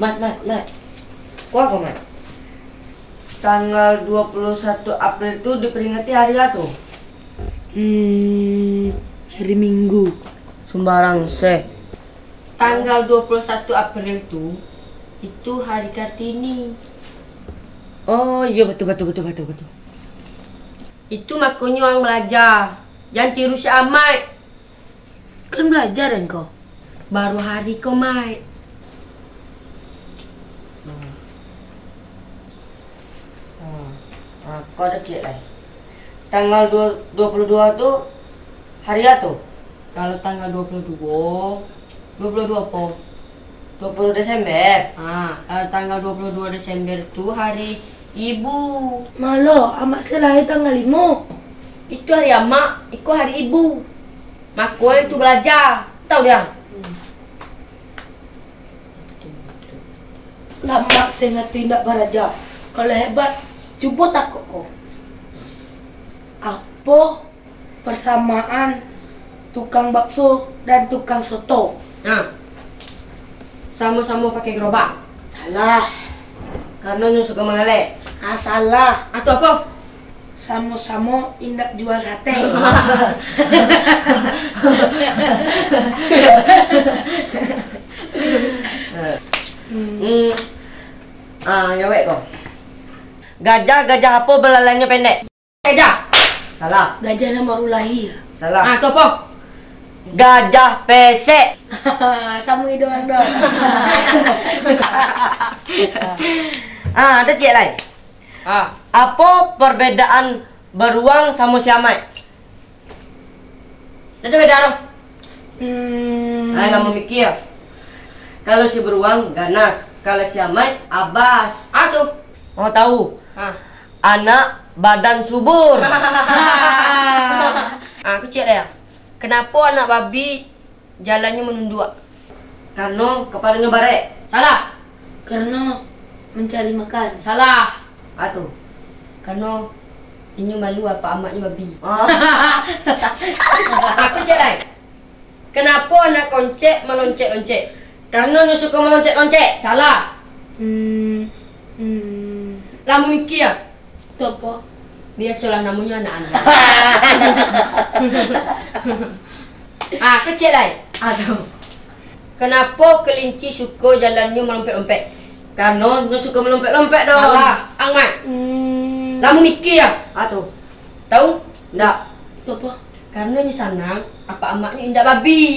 Mat. Kok apa, Mat? Tanggal 21 April itu diperingati hari apa? Hari Minggu. Sembarang se. Tanggal 21 April itu hari Kartini. Oh iya betul. Itu makanya orang belajar. Jangan tiru si Amai. Kan belajar kan kau? Baru hari kau, Mai. Kau ada cek lah. Tanggal 22 tuh hari apa? Kalau tanggal 22 apa? 20 Desember. Kalau tanggal 22 Desember itu hari Ibu. Malo, amak saya lahir tanggal 5. Itu hari amak, itu hari ibu. Makanya itu belajar. Tahu dia? Lama saya ngerti tidak belajar. Kalau hebat, coba takut kau. Apa persamaan tukang bakso dan tukang soto? Sama-sama pakai gerobak. Salah. Karena nyu suka mengelek. Salah. Atau apa? Sama-sama indak jual sate. Nyawek kok. Gajah apa belalainya pendek? Gajah. Salah. Gajahnya baru lahir. Salah. Atau apa? Gajah pesek. Sama hidung dong. Ada cek lain. Apa perbedaan beruang sama siamai? Ada beda dong. Lama mikir. Kalau si beruang ganas, kalau siamai abas. Aduh. Mau tahu? Anak badan subur. Kecil ya. Kenapa anak babi jalannya menunduk? Karena kepalanya barek. Salah. Karena mencari makan. Salah. Atuh. Karena ini malu apa amaknya babi. Oh. Aku cek lain. Kenapa anak koncek meloncek-loncek? Karena dia suka meloncek-loncek. Salah. Lamu mikir ya? Itu apa? Biasalah namanya anak-anak. Kecil lain. Aduh. Kenapa kelinci suka jalannya melompet-lompet? Karena dia suka melompet-lompet dong. Salah. Angmat. Lamu mikir ya? Atuh. Tahu? Ndak. Itu apa? Karena ni sanang apa amaknya indah babi.